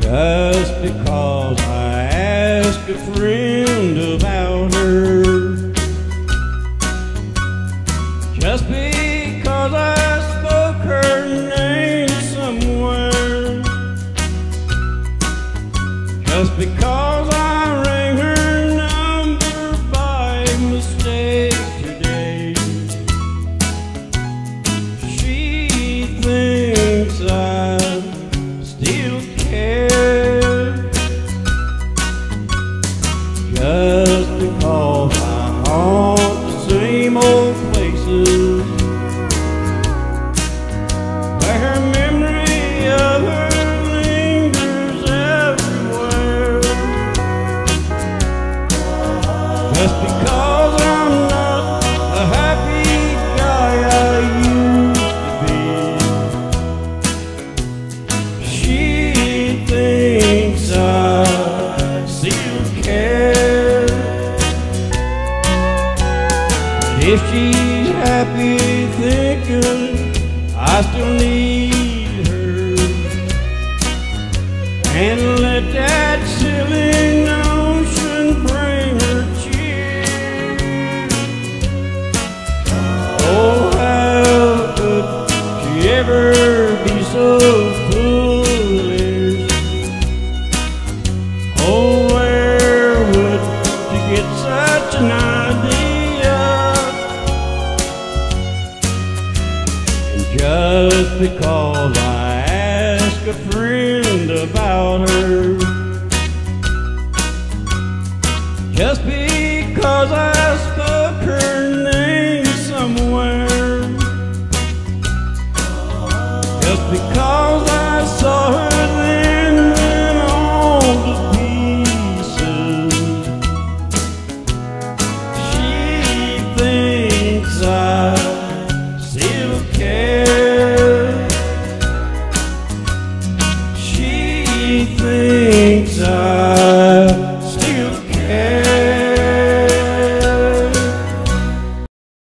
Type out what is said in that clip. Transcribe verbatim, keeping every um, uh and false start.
just because I asked a friend about her, just because I spoke her name somewhere, just because I rang her number by mistake today. She thinks I still care, just because I haunt the same old places where her memory of her lingers everywhere. Just because I'm not the happy guy I used to be, she thinks I still care. But if she's happy thinking I still need her, and let that silly notion bring her cheer, oh, how could she ever be so foolish? Oh, where would she get such an idea? And just because I ask a friend about her, just because I spoke her name somewhere, just because I saw her then went on to pieces, she thinks I still care. She thinks